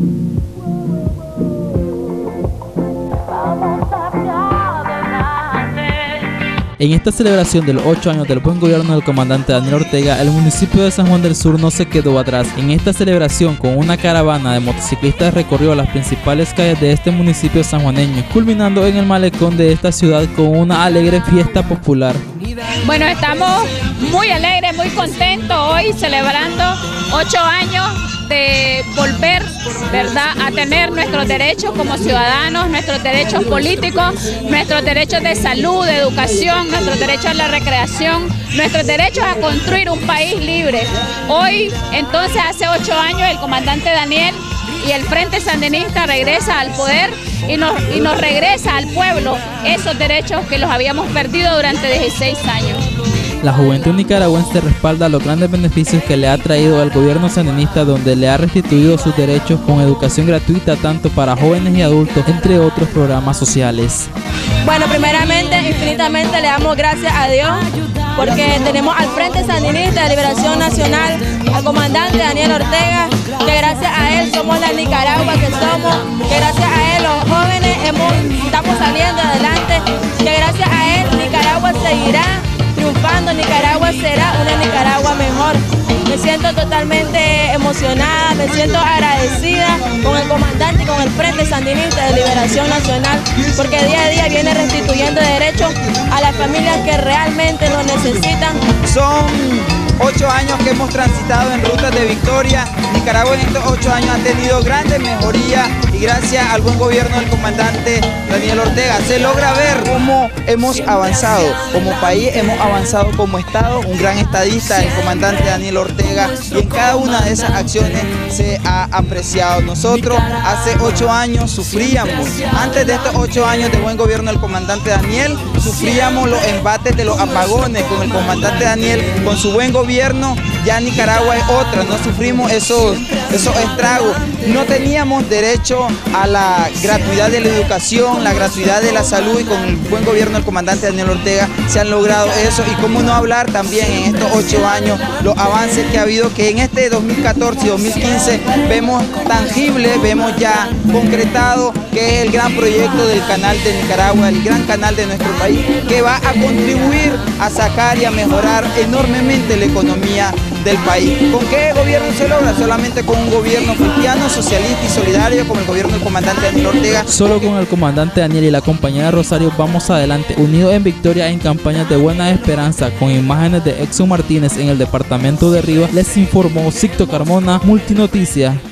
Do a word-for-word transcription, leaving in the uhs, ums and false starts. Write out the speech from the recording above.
En esta celebración de los ocho años del buen gobierno del comandante Daniel Ortega, el municipio de San Juan del Sur no se quedó atrás. En esta celebración, con una caravana de motociclistas, recorrió las principales calles de este municipio sanjuaneño, culminando en el malecón de esta ciudad con una alegre fiesta popular. Bueno, estamos muy alegres, muy contentos hoy celebrando ocho años de volver, ¿verdad?, a tener nuestros derechos como ciudadanos, nuestros derechos políticos, nuestros derechos de salud, de educación, nuestros derechos a la recreación, nuestros derechos a construir un país libre. Hoy, entonces, hace ocho años, el comandante Daniel y el Frente Sandinista regresa al poder y nos, y nos regresa al pueblo esos derechos que los habíamos perdido durante dieciséis años. La juventud nicaragüense respalda los grandes beneficios que le ha traído al gobierno sandinista, donde le ha restituido sus derechos con educación gratuita tanto para jóvenes y adultos, entre otros programas sociales. Bueno, primeramente, infinitamente le damos gracias a Dios porque tenemos al Frente Sandinista de Liberación Nacional, al comandante Daniel Ortega, que gracias a él somos la Nicaragua que somos, que gracias a él los jóvenes hemos, estamos saliendo adelante, que gracias a él Nicaragua seguirá triunfando, Nicaragua será una Nicaragua mejor. Me siento totalmente emocionada, me siento agradecida con el comandante y con el Frente Sandinista de Liberación Nacional, porque día a día viene restituyendo derechos a las familias que realmente lo necesitan. Son ocho años que hemos transitado en rutas de victoria. Nicaragua en estos ocho años ha tenido grandes mejorías y gracias al buen gobierno del comandante Daniel Ortega se logra ver cómo hemos avanzado como país, hemos avanzado como Estado, un gran estadista, el comandante Daniel Ortega, y en cada una de esas acciones se ha apreciado. Nosotros hace ocho años sufríamos, antes de estos ocho años de buen gobierno del comandante Daniel, sufríamos los embates de los apagones. Con el comandante Daniel, con su buen gobierno, ya Nicaragua es otra, no sufrimos esos, esos estragos, no teníamos derecho a la gratuidad de la educación, la gratuidad de la salud, y con el buen gobierno del comandante Daniel Ortega se han logrado eso. Y cómo no hablar también en estos ocho años los avances que ha habido, que en este dos mil catorce y dos mil quince vemos tangible, vemos ya concretado, que es el gran proyecto del canal de Nicaragua, el gran canal de nuestro país, que va a contribuir a sacar y a mejorar enormemente la economía del país. ¿Con qué gobierno se logra? Solamente con un gobierno cristiano, socialista y solidario como el gobierno del comandante Daniel Ortega. Solo con el comandante Daniel y la compañera Rosario vamos adelante, unidos en victoria en campañas de buena esperanza. Con imágenes de Exxon Martínez en el departamento de Rivas, les informó Sixto Carmona, Multinoticias.